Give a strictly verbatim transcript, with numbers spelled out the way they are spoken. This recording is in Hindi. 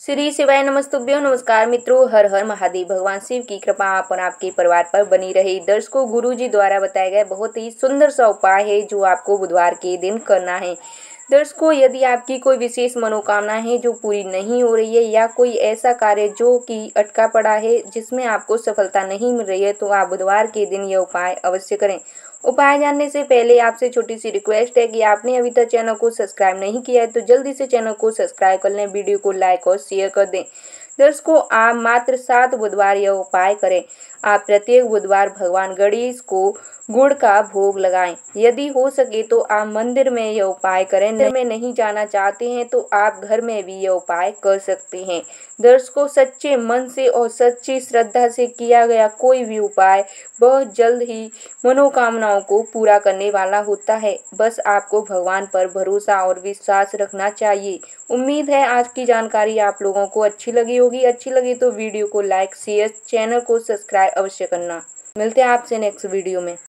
श्री शिवाय नमस्तुभ्यो नमस्कार मित्रों, हर हर महादेव। भगवान शिव की कृपा आप और आपके परिवार पर बनी रही। दर्शकों, गुरु जी द्वारा बताया गया बहुत ही सुंदर सा उपाय है जो आपको बुधवार के दिन करना है। दर्शकों, यदि आपकी कोई विशेष मनोकामना है जो पूरी नहीं हो रही है या कोई ऐसा कार्य जो कि अटका पड़ा है जिसमें आपको सफलता नहीं मिल रही है, तो आप बुधवार के दिन यह उपाय अवश्य करें। उपाय जानने से पहले आपसे छोटी सी रिक्वेस्ट है कि आपने अभी तक चैनल को सब्सक्राइब नहीं किया है तो जल्दी से चैनल को सब्सक्राइब कर लें, वीडियो को लाइक और शेयर कर दें। दर्शकों, आप मात्र सात बुधवार यह उपाय करें। आप प्रत्येक बुधवार भगवान गणेश को गुड़ का भोग लगाएं। यदि हो सके तो आप मंदिर में यह उपाय करें। मंदिर में नहीं जाना चाहते हैं तो आप घर में भी यह उपाय कर सकते हैं। दर्शकों, सच्चे मन से और सच्ची श्रद्धा से किया गया कोई भी उपाय बहुत जल्द ही मनोकामनाओं को पूरा करने वाला होता है। बस आपको भगवान पर भरोसा और विश्वास रखना चाहिए। उम्मीद है आज की जानकारी आप लोगों को अच्छी लगी होगी। अच्छी लगी तो वीडियो को लाइक, शेयर, चैनल को सब्सक्राइब अवश्य करना। मिलते हैं आपसे नेक्स्ट वीडियो में।